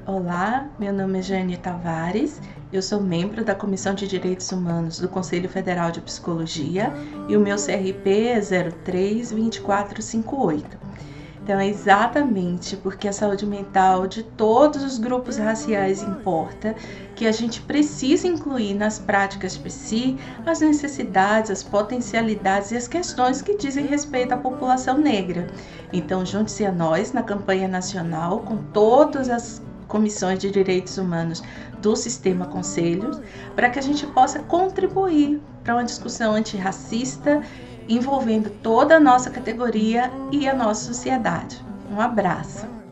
Olá, meu nome é Jane Tavares, eu sou membro da Comissão de Direitos Humanos do Conselho Federal de Psicologia e o meu CRP é 03-2458. Então, é exatamente porque a saúde mental de todos os grupos raciais importa que a gente precisa incluir nas práticas de PSI as necessidades, as potencialidades e as questões que dizem respeito à população negra. Então, junte-se a nós na campanha nacional com todas as comissões de direitos humanos do Sistema Conselhos, para que a gente possa contribuir para uma discussão antirracista envolvendo toda a nossa categoria e a nossa sociedade. Um abraço!